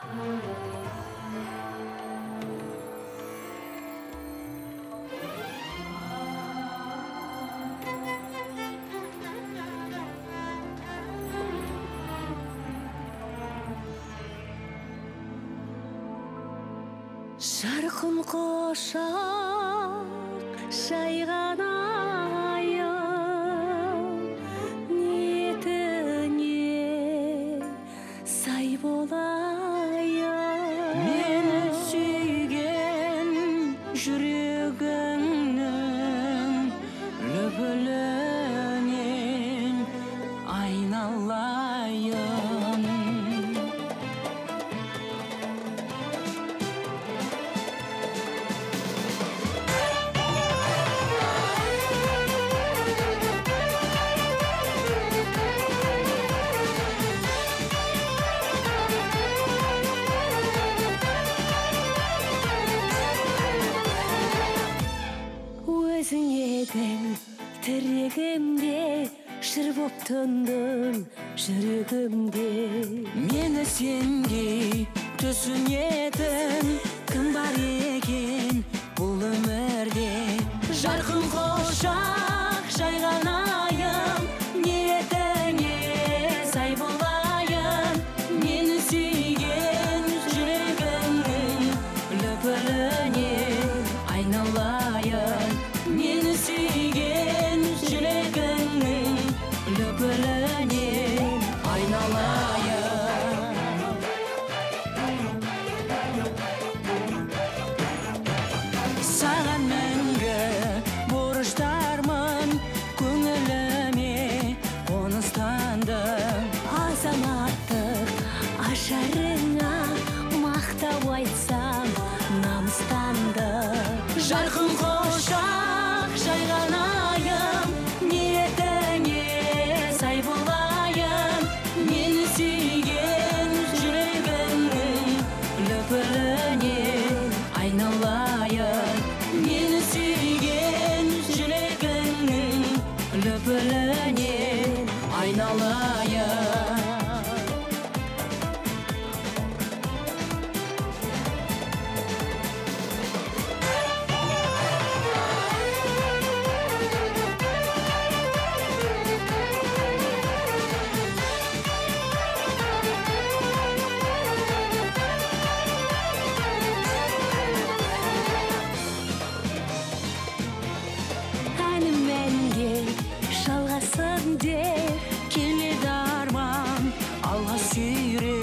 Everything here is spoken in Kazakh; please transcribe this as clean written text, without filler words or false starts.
Жарқын құшақ жайған айым, ниетіне сай болайын. Мені сүйген жүрегіңнің лүпілінен айналайын. Өзің едің тірегімде, жыр боп тұндың жүрегімде. Мені сенге түсінетін кім бар екен бұл өмірде? Жарқын құшақ жайған айым, ниетіңе сай болайын. Мені сүйген жүрегіңнің лүпіліне айналайын. Мені сүйген жүрегіңнің лүпіліне айналайын. Саған мәңгі борыштармын, көңіліме қоныстандым. Азаматтық ажарыңа мақтау айтсам намыстанды. Жарқын құшақ жайған айым, ниетіңе сай болайын. Мені сүйген жүрегіңнің лүпіліне айналайын. Мені сүйген жүрегіңнің лүпіліне айналайын. Әнім мәнге жалғасын де, Келеді арман алға сүйре.